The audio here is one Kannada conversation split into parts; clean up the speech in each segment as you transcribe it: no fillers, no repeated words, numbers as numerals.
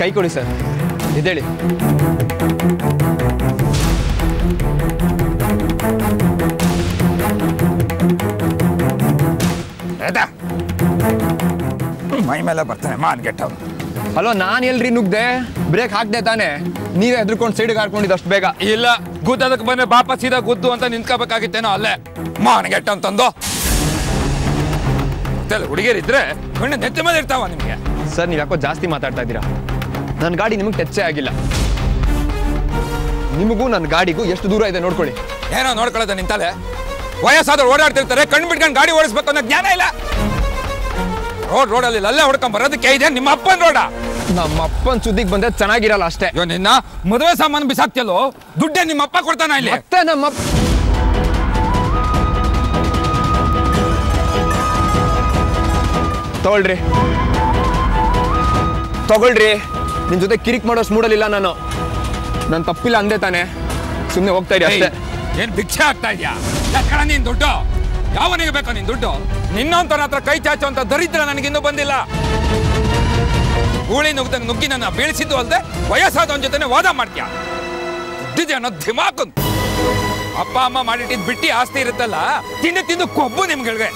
ಕೈ ಕೊಡಿ ಸರ್ ಇದೇಳಿ ಮೈ ಮೇಲೆ ಬರ್ತಾನೆ ಮಾನ್ ಗೆಟ್ಟವ್ ಹಲೋ ನಾನು ಎಲ್ರಿ ನುಗ್ದೆ ಬ್ರೇಕ್ ಹಾಕ್ದೆ ತಾನೆ ನೀವೇ ಹೆದರ್ಕೊಂಡು ಸೈಡ್ಗೆ ಹಾಕೊಂಡಿದ್ದು ಅಷ್ಟು ಬೇಗ ಇಲ್ಲ ಗುದ್ದದಕ್ಕೆ ಬಂದ್ರೆ ಬಾಪ ಸೀದಾ ಗುದ್ದು ಅಂತ ನಿಂತ್ಕೋಬೇಕಾಗಿತ್ತೇನೋ ಅಲ್ಲೇ ಮಾನ್ ಗೆಟ್ಟ ಅಂತಂದು ಹುಡುಗಿಯರಿದ್ರೆ ಕಣ್ಣು ನೆತ್ತ ಮೇಲೆ ಇರ್ತಾವ ನಿಮಗೆ ಸರ್ ನೀವು ಯಾಕೋ ಜಾಸ್ತಿ ಮಾತಾಡ್ತಾ ಇದ್ದೀರಾ ನನ್ನ ಗಾಡಿ ನಿಮಗೆ ಟಚ್ಚೇ ಆಗಿಲ್ಲ ನಿಮಗೂ ನನ್ನ ಗಾಡಿಗೂ ಎಷ್ಟು ದೂರ ಇದೆ ನೋಡ್ಕೊಳ್ಳಿ ಏನೋ ನೋಡ್ಕೊಳ್ಳೋದ ನಿಂತಲೆ ವಯಸ್ಸಾದ್ರು ಓಡಾಡ್ತಿರ್ತಾರೆ ಕಣ್ಣು ಬಿಟ್ಕೊಂಡು ಗಾಡಿ ಓಡಿಸ್ಬೇಕು ಅನ್ನೋ ಜ್ಞಾನ ಇಲ್ಲ ರೋಡಲ್ಲಿ ಅಲ್ಲೇ ಹೊಡ್ಕೊಂಡ್ ಬರೋದಕ್ಕೆ ಇದೆ ನಿಮ್ಮ ಅಪ್ಪನ ರೋಡ ನಮ್ಮ ಅಪ್ಪನ ಸುದ್ದಿಗೆ ಬಂದ್ರೆ ಚೆನ್ನಾಗಿರಲ್ಲ ಅಷ್ಟೇ ನಿನ್ನ ಮದುವೆ ಸಾಮಾನು ಬಿಸಾಕ್ತಿಯಲ್ಲೋ ದುಡ್ಡೇ ನಿಮ್ಮ ಅಪ್ಪ ಕೊಡ್ತಾನ ಇಲ್ಲಿ ಮತ್ತೆ ನಮ್ಮ ತಗೊಳ್ರಿ ನಿನ್ ಜೊತೆ ಕಿರಿಕ್ ಮಾಡೋಷ್ಟು ಮೂಡಲಿಲ್ಲ ನಾನು ತಪ್ಪಿಲ್ಲ ಅಂದೆ ತಾನೆ ಸುಮ್ಮನೆ ಹೋಗ್ತಾ ಇರಿ ಅಷ್ಟೇ ಏನ್ ಭಿಕ್ಷೆ ಆಗ್ತಾ ಇದೆಯಾ ಯಾಕಣ ನೀನ್ ದುಡ್ಡು ಯಾವನಿಗೆ ಬೇಕೋ ನೀನ್ ದುಡ್ಡು ನಿನ್ನಂತರ ಹತ್ರ ಕೈ ಚಾಚು ಅಂತ ದರಿದ್ರ ನನಗಿನ್ನೂ ಬಂದಿಲ್ಲ ಹೂಳಿ ನುಗ್ದಂಗೆ ನುಗ್ಗಿ ನನ್ನ ಬೀಳಿಸಿದ್ದು ಅಲ್ಲದೆ ವಯಸ್ಸಾದವನ ಜೊತೆ ವಾದ ಮಾಡ್ತೀಯ ದುಡ್ಡಿದೆ ಅನ್ನೋ ಧಿಮಾಕು ಅಪ್ಪ ಅಮ್ಮ ಮಾಡಿಟ್ಟಿದ್ ಬಿಟ್ಟಿ ಆಸ್ತಿ ಇರುತ್ತಲ್ಲ ತಿಂದು ತಿಂದು ಕೊಬ್ಬು ನಿಮ್ಗಳಿಗೆ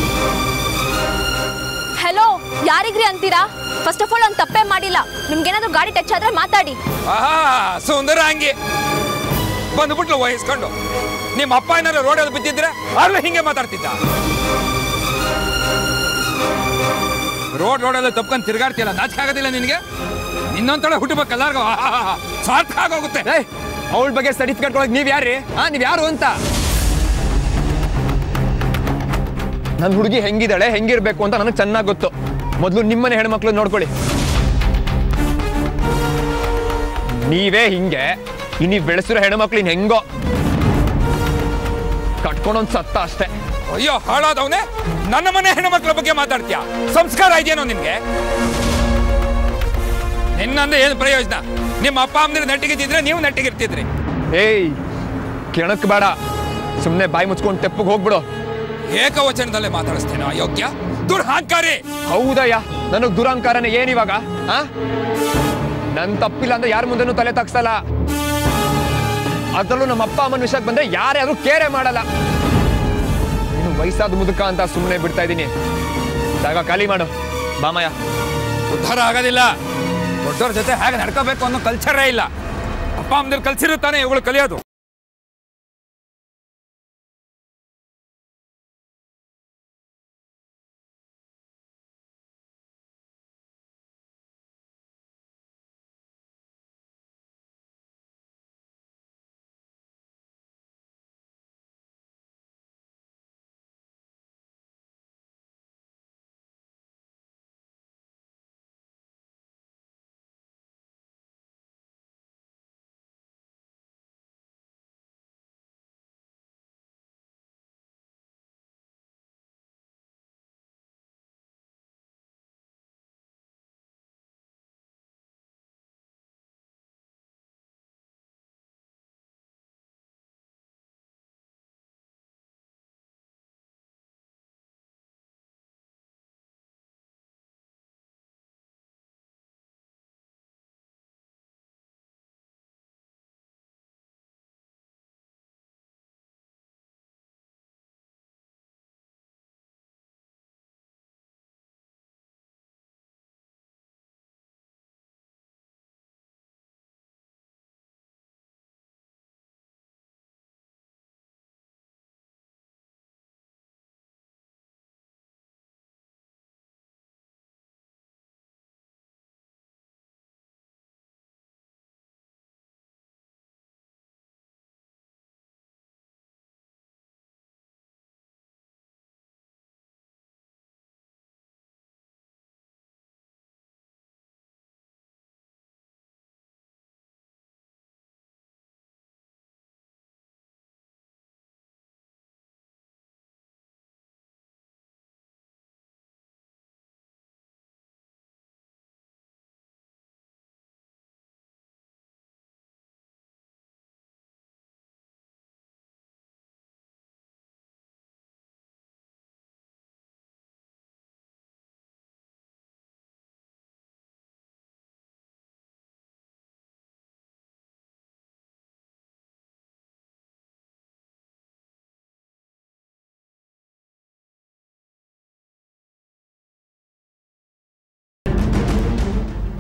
ಹಲೋ ಯಾರಿಗ್ರಿ ಅಂತೀರಾ ಫಸ್ಟ್ ಆಫ್ ಆಲ್ ಒಂದು ತಪ್ಪೇ ಮಾಡಿಲ್ಲ ನಿಮ್ಗೇನಾದ್ರೂ ಗಾಡಿ ಟಚ್ ಆದ್ರೆ ಮಾತಾಡಿ ಸುಂದರ ಹಂಗೆ ಬಂದ್ಬಿಟ್ಲು ವಹಿಸ್ಕೊಂಡು ನಿಮ್ಮ ಅಪ್ಪ ಏನಾದ್ರು ರೋಡಲ್ಲಿ ಬಿದ್ದಿದ್ರೆ ಆಗ್ಲೂ ಹಿಂಗೆ ಮಾತಾಡ್ತಿದ್ದ ರೋಡಲ್ಲಿ ತಪ್ಕೊಂಡು ತಿರ್ಗಾಡ್ತಿಯಲ್ಲ ನಾಚಿಕೆ ಆಗೋದಿಲ್ಲ ನಿನಗೆ ಇನ್ನೊಂದೊಳ ಹುಟ್ಟಬೇಕು ಎಲ್ಲಾರ್ಗು ಸ್ವಾರ್ಥ ಆಗೋಗುತ್ತೆ ಅವಳ ಬಗ್ಗೆ ಸರ್ಟಿಫಿಕೇಟ್ ಕೊಡೋಕೆ ನೀವ್ ಯಾರ್ರಿ ನೀವ್ ಯಾರು ಅಂತ ನನ್ನ ಹುಡುಗಿ ಹೆಂಗಿದ್ದಾಳೆ ಹೆಂಗಿರ್ಬೇಕು ಅಂತ ನನಗೆ ಚೆನ್ನಾಗಿ ಗೊತ್ತು ಮೊದಲು ನಿಮ್ಮನೆ ಹೆಣ್ಮಕ್ಳು ನೋಡ್ಕೊಳ್ಳಿ ನೀವೇ ಹಿಂಗೆ ನೀವು ಬೆಳೆಸಿರೋ ಹೆಣ್ಮಕ್ಳು ಇನ್ ಹೆಂಗೋ ಕಟ್ಕೊಂಡೊಂದು ಸತ್ತ ಅಷ್ಟೇ ಅಯ್ಯೋ ಹಾಳಾದವನೇ ನನ್ನ ಮನೆ ಹೆಣ್ಮಕ್ಳ ಬಗ್ಗೆ ಮಾತಾಡ್ತೀಯ ಸಂಸ್ಕಾರ ಇದೆಯೇನೋ ನಿನ್ಗೆ ನಿನ್ನಂದ್ರೆ ಏನು ಪ್ರಯೋಜನ ನಿಮ್ಮ ಅಪ್ಪ ಅಮ್ಮನ ನೆಟ್ಟಿಗಿದ್ದಿದ್ರೆ ನೀವು ನೆಟ್ಟಿಗಿರ್ತಿದ್ರಿ ಏಯ್ ಕೆಣಕ್ ಬೇಡ ಸುಮ್ಮನೆ ಬಾಯಿ ಮುಚ್ಕೊಂಡು ತೆಪ್ಪಗೆ ಹೋಗ್ಬಿಡು ಏಕವಚನದಲ್ಲೇ ಮಾತಾಡಿಸ್ತೇನೆ ಅಯೋಗ್ಯ ದುರಹಂಕಾರಿ ಹೌದಯ್ಯ ನನಗ್ ದುರಹಂಕಾರನೇ ಏನಿವಾಗ ನನ್ ತಪ್ಪಿಲ್ಲ ಅಂದ್ರೆ ಯಾರ ಮುಂದೆನೂ ತಲೆ ತಗ್ಸಲ್ಲ ಅದರಲ್ಲೂ ನಮ್ಮ ಅಪ್ಪ ಅಮ್ಮನ ವಿಷಯಕ್ಕೆ ಬಂದ್ರೆ ಯಾರ್ಯಾರು ಕೇರೆ ಮಾಡಲ್ಲ ನೀನು ವಯಸ್ಸಾದ ಮುದುಕ ಅಂತ ಸುಮ್ಮನೆ ಬಿಡ್ತಾ ಇದ್ದೀನಿ ಜಾಗ ಖಾಲಿ ಮಾಡು ಬಾಮಯ್ಯ ಉದ್ಧಾರ ಆಗೋದಿಲ್ಲ ದೊಡ್ಡವ್ರ ಜೊತೆ ಹೇಗೆ ನಡ್ಕೋಬೇಕು ಅನ್ನೋ ಕಲ್ಚರೇ ಇಲ್ಲ ಅಪ್ಪ ಅಮ್ಮನ ಕಲ್ಸಿರುತ್ತಾನೆ ಇವುಗಳು ಕಲಿಯೋದು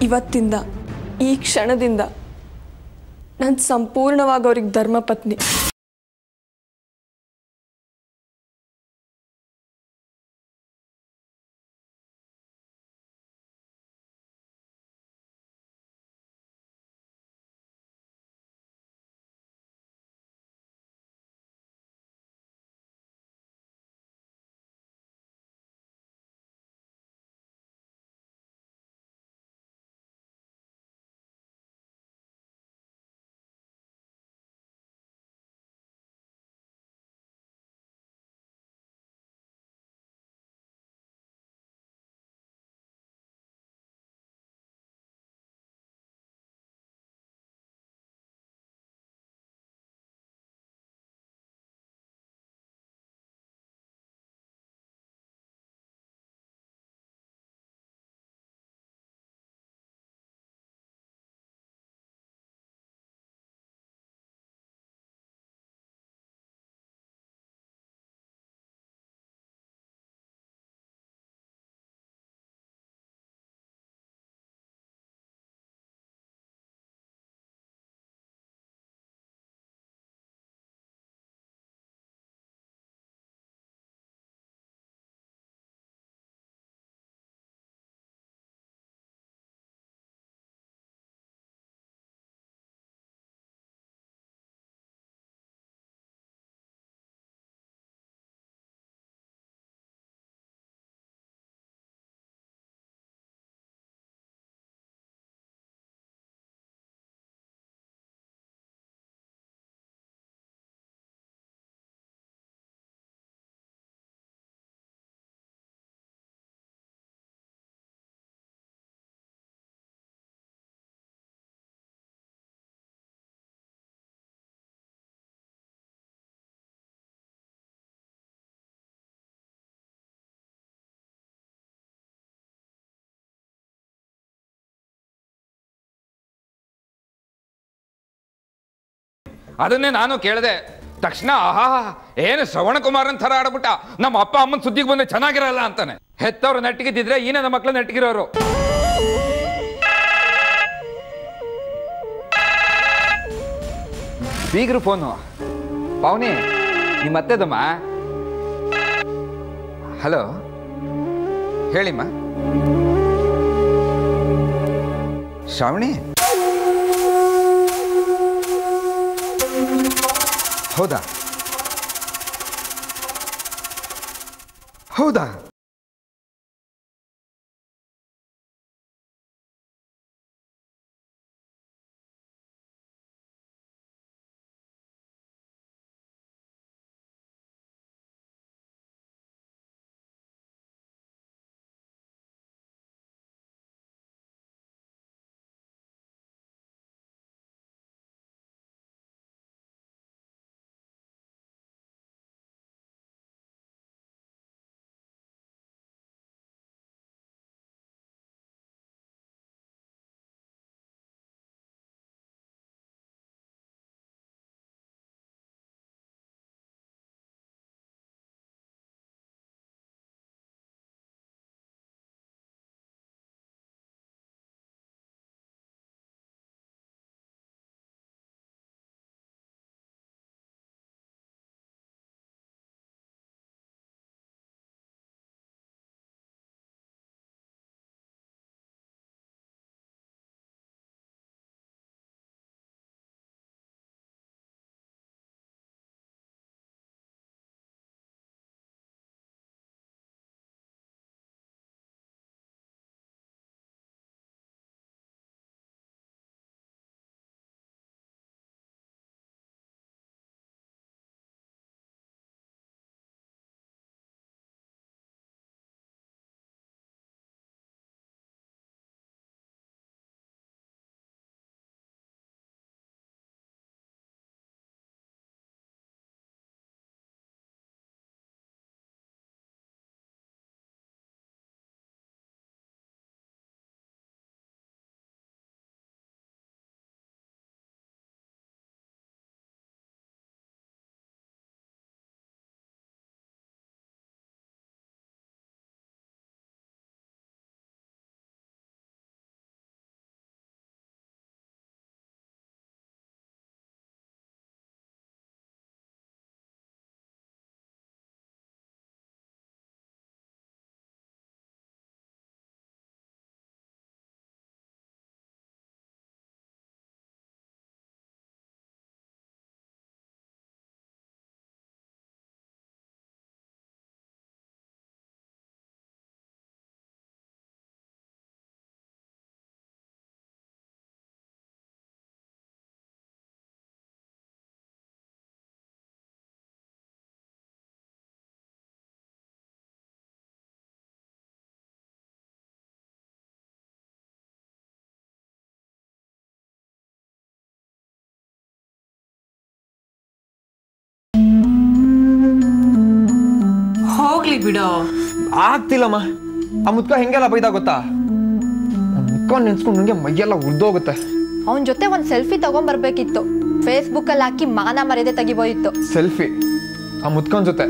ಇವತ್ತಿಂದ ಈ ಕ್ಷಣದಿಂದ ನಾನು ಸಂಪೂರ್ಣವಾಗಿ ಅವ್ರಿಗೆ ಧರ್ಮಪತ್ನಿ. ಅದನ್ನೇ ನಾನು ಕೇಳಿದೆ ತಕ್ಷಣ ಆಹಾ ಏನು ಶ್ರವಣ ಕುಮಾರನ್ ಥರ ಆಡ್ಬಿಟ್ಟ, ನಮ್ಮ ಅಪ್ಪ ಅಮ್ಮನ ಸುದ್ದಿಗೆ ಬಂದ್ರೆ ಚೆನ್ನಾಗಿರಲ್ಲ ಅಂತಾನೆ. ಹೆತ್ತವ್ರು ನೆಟ್ಟಿಗಿದ್ದಿದ್ರೆ ಈ ನನ್ನ ಮಕ್ಳು ನೆಟ್ಟಿಗಿರೋರು. ಬೀಗ್ರು ಫೋನು. ಪವನಿ ನಿಮ್ಮ ಅತ್ತೆದಮ್ಮ. ಹಲೋ ಹೇಳಿಮ್ಮ. ಶ್ರಾವಣಿ ಹೌದಾ ಹೌದಾ ಬಿಡೋ. ಆಗ್ತಿಲ್ಲಮ್ಮ. ಆ ಮುದ್ಕ ಹೆಂಗೆಲ್ಲ ಬೈದ ಗೊತ್ತಾ? ಮುದ್ಕ ನೆನ್ಸ್ಕೊಂಡು ನಂಗೆ ಮೈಯೆಲ್ಲ ಉರ್ದೋಗುತ್ತೆ. ಅವನ ಜೊತೆ ಒಂದು ಸೆಲ್ಫಿ ತಗೊಂಡ್ಬರ್ಬೇಕಿತ್ತು. ಫೇಸ್ಬುಕ್ ಅಲ್ಲಿ ಹಾಕಿ ಮಾನ ಮರ್ಯಾದೆ ತೆಗಿಬೋದಿತ್ತು. ಸೆಲ್ಫಿ ಆ ಮುದ್ಕನ್ ಜೊತೆ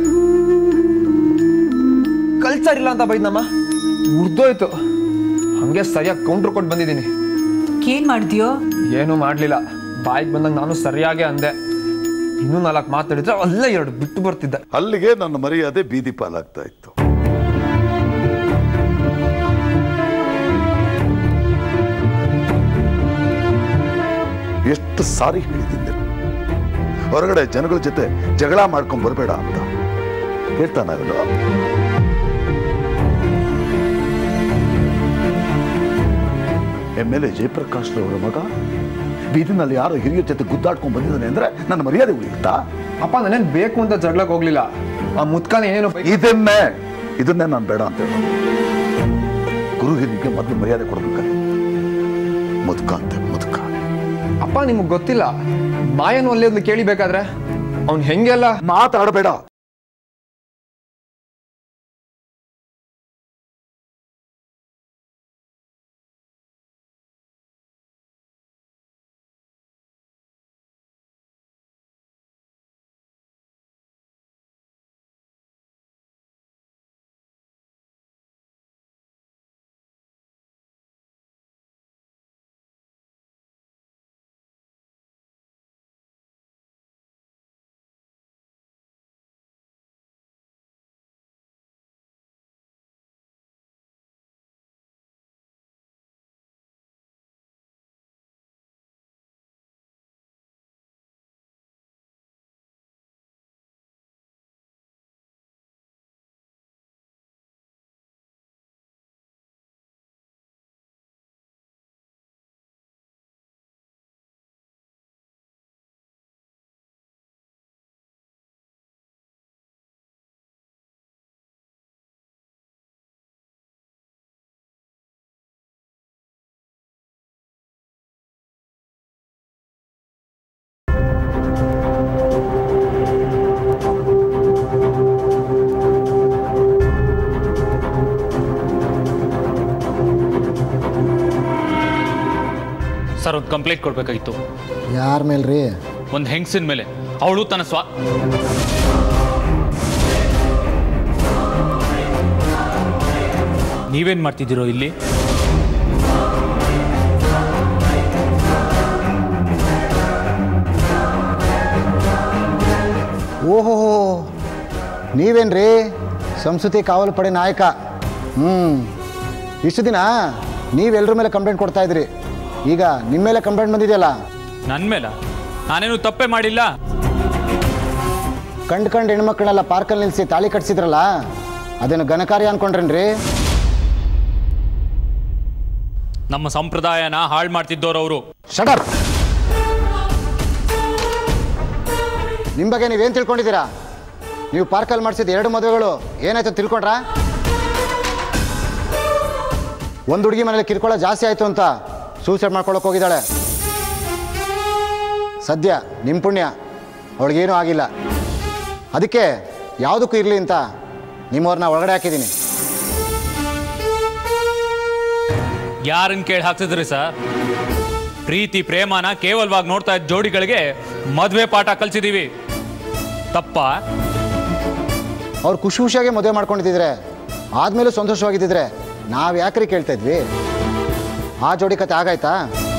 ಕಲ್ಚರ್ ಇಲ್ಲ ಅಂತ ಬೈದ್ನಮ್ಮ. ಉರ್ದೋಯ್ತು. ಹಂಗೆ ಸರಿಯಾಗಿ ಕೌಂಟ್ರ್ ಕೊಟ್ಟು ಬಂದಿದ್ದೀನಿ. ಏನ್ ಮಾಡ್ತೀಯೋ? ಏನೂ ಮಾಡ್ಲಿಲ್ಲ. ಬಾಯಿಗೆ ಬಂದಾಗ ನಾನು ಸರಿಯಾಗೆ ಅಂದೆ. ಇನ್ನೂ 4 ಮಾತಾಡಿದ್ರೆ ಅಲ್ಲೇ 2 ಬಿಟ್ಟು ಬರ್ತಿದ್ದೆ. ಅಲ್ಲಿಗೆ ನನ್ನ ಮರ್ಯಾದೆ ಬೀದಿ ಪಾಲಾಗ್ತಾ ಇತ್ತು. ಎಷ್ಟು ಸಾರಿ ಹೇಳಿದ್ದೆ ಹೊರಗಡೆ ಜನಗಳ ಜೊತೆ ಜಗಳ ಮಾಡ್ಕೊಂಡ್ ಬರಬೇಡ ಅಂತ. ಹೇಳ್ತಾನಾಗಲ್ಲ. MLA ಜಯಪ್ರಕಾಶ್ ಅವರ ಮಗ ಬೀದಿನಲ್ಲಿ ಯಾರೋ ಹಿರಿಯ ಜೊತೆ ಗುದ್ದಾಡ್ಕೊಂಡ್ ಬಂದಿದ್ದಾನೆ ಅಂದ್ರೆ ನನ್ನ ಮರ್ಯಾದೆ ಉಳಿಯುತ್ತಾ? ಅಪ್ಪ ನಾನೇನ್ ಬೇಕು ಅಂತ ಜಗಳಕ್ಕೆ ಹೋಗ್ಲಿಲ್ಲ. ಆ ಮುದ್ಕನ ಏನೇನು ಇದನ್ನೇ ನಾನು ಬೇಡ ಅಂತ ಹೇಳ. ಗುರು ಹಿರಿಗೆ ಮೊದಲು ಮರ್ಯಾದೆ ಕೊಡ್ಬೇಕಲ್ಲ. ಮುದ್ಕ ಅಂತೆ ಮುದ್ಕ. ಅಪ್ಪ ನಿಮಗ್ ಗೊತ್ತಿಲ್ಲ, ಮಾಯನು ಒಳ್ಳೆಯದ್ಲು ಕೇಳಿಬೇಕಾದ್ರೆ ಅವ್ನು ಹೆಂಗೆಲ್ಲ ಮಾತಾಡಬೇಡ. ಸರ್, ಒಂದು ಕಂಪ್ಲೇಂಟ್ ಕೊಡಬೇಕಾಗಿತ್ತು. ಯಾರ ಮೇಲೆ ರೀ? ಒಂದು ಹೆಂಗಸಿನ ಮೇಲೆ. ಅವಳು ತನ್ನ ನೀವೇನು ಮಾಡ್ತಿದ್ದೀರೋ ಇಲ್ಲಿ? ಓಹೋ, ನೀವೇನ್ರಿ ಸಂಸ್ಕೃತಿ ಕಾವಲು ಪಡೆ ನಾಯಕ? ಇಷ್ಟು ದಿನ ನೀವೆಲ್ಲರ ಮೇಲೆ ಕಂಪ್ಲೇಂಟ್ ಕೊಡ್ತಾ ಇದ್ರಿ. ಈಗ ನಿಮ್ಮ ಮೇಲೆ ಕಂಪ್ಲೇಂಟ್ ಬಂದಿದೆಯಲ್ಲ? ನನ್ನ ಮೇಲ? ನಾನೇನು ತಪ್ಪೇ ಮಾಡಿಲ್ಲ. ಕಂಡು ಹೆಣ್ಮಕ್ಳನ್ನೆಲ್ಲ ಪಾರ್ಕಲ್ಲಿ ನಿಲ್ಲಿಸಿ ತಾಳಿ ಕಟ್ಸಿದ್ರಲ್ಲ, ಅದೇನು ಘನಕಾರ್ಯ ಅನ್ಕೊಂಡ್ರೇನ್ರಿ? ನಮ್ಮ ಸಂಪ್ರದಾಯನ ಹಾಳು ಮಾಡ್ತಿದ್ದವ್ರು ಅವರು. ಶಟರ್! ನಿಮ್ಮ ಬಗ್ಗೆ ನೀವೇನು ತಿಳ್ಕೊಂಡಿದ್ದೀರಾ? ನೀವು ಪಾರ್ಕಲ್ಲಿ ಮಾಡಿಸಿದ 2 ಮದುವೆಗಳು ಏನಾಯ್ತು ತಿಳ್ಕೊಂಡ್ರಾ? ಒಂದು ಹುಡುಗಿ ಮನೇಲಿ ಕಿರ್ಕೊಳ್ಳೋ ಜಾಸ್ತಿ ಆಯಿತು ಅಂತ ಸೂಸೈಡ್ ಮಾಡ್ಕೊಳಕ್ಕೆ ಹೋಗಿದ್ದಾಳೆ. ಸದ್ಯ ನಿಮ್ಮ ಪುಣ್ಯ ಅವಳಿಗೇನೂ ಆಗಿಲ್ಲ. ಅದಕ್ಕೆ ಯಾವುದಕ್ಕೂ ಇರಲಿ ಅಂತ ನಿಮ್ಮವ್ರನ್ನ ಒಳಗಡೆ ಹಾಕಿದ್ದೀನಿ. ಯಾರನ್ನು ಕೇಳಿ ಹಾಕ್ತಿದ್ರಿ ಸರ್? ಪ್ರೀತಿ ಪ್ರೇಮನ ಕೇವಲವಾಗಿ ನೋಡ್ತಾ ಇದ್ದ ಜೋಡಿಗಳಿಗೆ ಮದುವೆ ಪಾಠ ಕಲಿಸಿದೀವಿ. ತಪ್ಪ? ಅವ್ರು ಖುಷಿಯಾಗೆ ಮದುವೆ ಮಾಡ್ಕೊಂಡಿದ್ದಿದ್ರೆ, ಆದಮೇಲೂ ಸಂತೋಷವಾಗಿದ್ದಿದ್ರೆ ನಾವು ಯಾಕ್ರಿ ಕೇಳ್ತಾ ಇದ್ವಿ? ಆ ಜೋಡಿ ಕತೆ ಆಗಾಯ್ತಾ?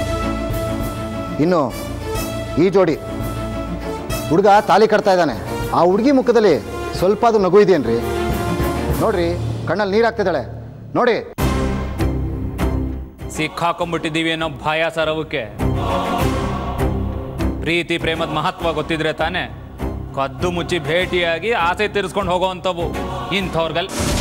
ಇನ್ನು ಈ ಜೋಡಿ ಹುಡುಗ ತಾಲಿ ಕಟ್ತಾ ಇದ್ದಾನೆ. ಆ ಹುಡುಗಿ ಮುಖದಲ್ಲಿ ಸ್ವಲ್ಪ ಅದು ನಗು ಇದೆಯೇನ್ರಿ? ನೋಡ್ರಿ, ಕಣ್ಣಲ್ಲಿ ನೀರು ಹಾಕ್ತಿದ್ದಾಳೆ ನೋಡಿ. ಸಿಕ್ಕಾಕೊಂಡ್ಬಿಟ್ಟಿದ್ದೀವಿ ಅನ್ನೋ ಭಯ ಸರ್ ಅವಕ್ಕೆ. ಪ್ರೀತಿ ಪ್ರೇಮದ ಮಹತ್ವ ಗೊತ್ತಿದ್ರೆ ತಾನೆ ಕದ್ದು ಮುಚ್ಚಿ ಭೇಟಿಯಾಗಿ ಆಸೆ ತೀರಿಸ್ಕೊಂಡು ಹೋಗೋವಂಥವು ಇಂಥವ್ರಿಗಲ್ಲಿ.